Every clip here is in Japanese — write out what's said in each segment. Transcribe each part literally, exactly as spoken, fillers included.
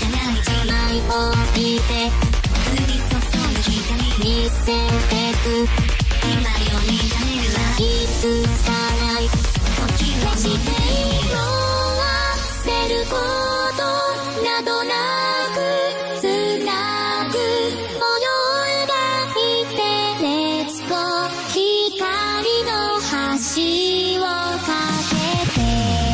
ない一枚置いて降り注ぐ光見せてく今よみがえるはいつつかない時をして色あせることなどなくつなぐ模様がいて熱と光の橋を架けて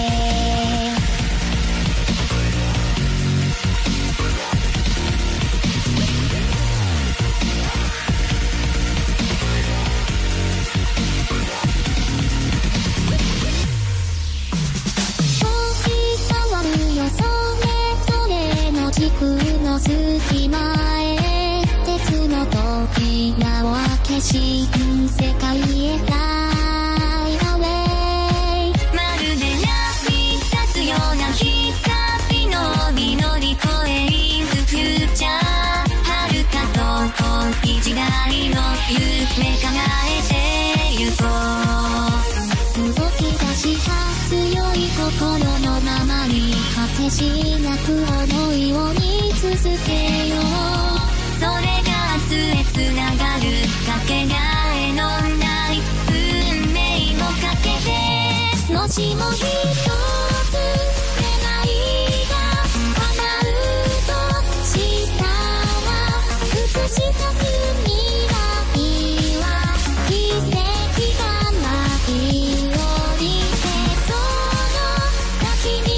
隙間へ鉄の扉を開け新世界へフライアウェイまるで役に立つような光の実乗り越えインフューチャー遥か遠い時代の夢叶えてゆこう動き出した強い心のままに果てしなく思いを見続けようそれが明日へつながるかけがえのない運命をかけてもしも一つ願いが叶うとしたら映し出す未来は奇跡がないようにその先に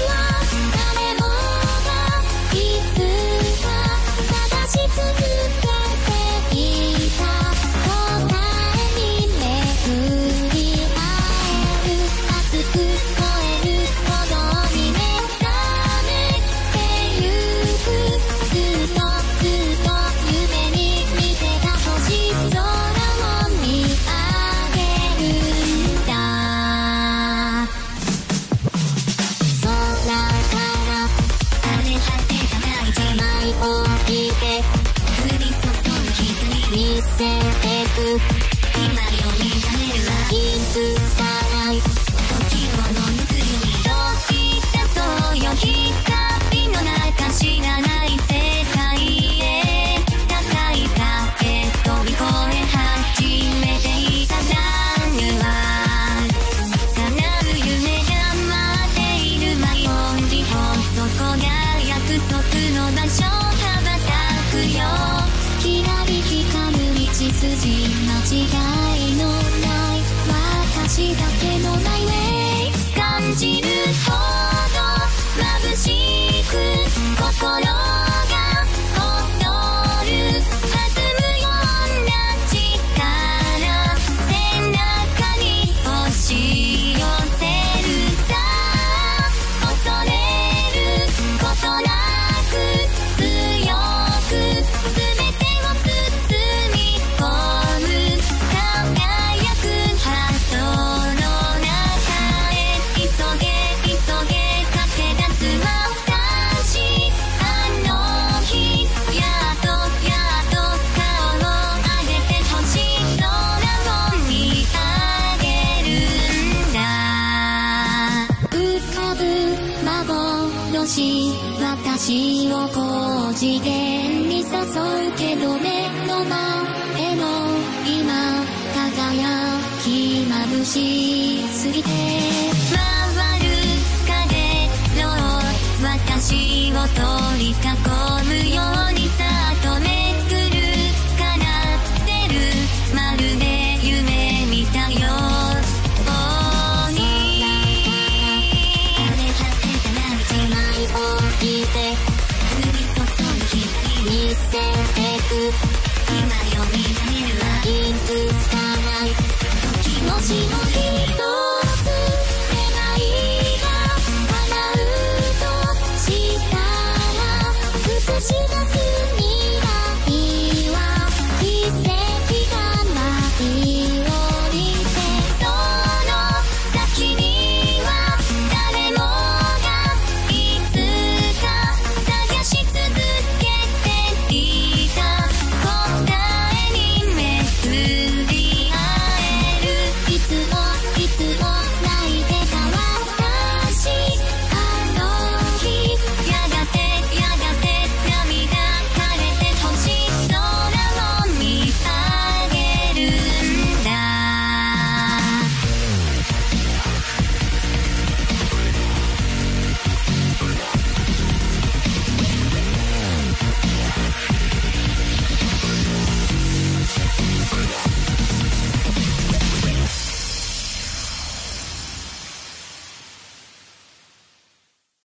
し続けていた答えに巡り合える熱く燃えるほどに目覚めてゆくずっとずっと夢に見てた星空を見上げるんだ空から荒れ果てたな一枚置いて見せてく今よみがえるはいつつかない時をのむずよにどき出そうよ光の中知らない世界へ高い壁飛び越え始めていたランヌは叶う夢が待っている迷いをそこが約束の場所羽ばたくよきらり光る道筋間違いのない私だけのマイウェイ感じるほど眩しく心が踊る弾むような力背中に押し寄せるさ恐れることなく強く全て私を高次元に誘うけど目の前の今輝き眩しすぎて回る影の私を取り囲むようにさっとめくる叶ってるまるで夢見たよ見せてく今よみがえるはいつつかない時もしも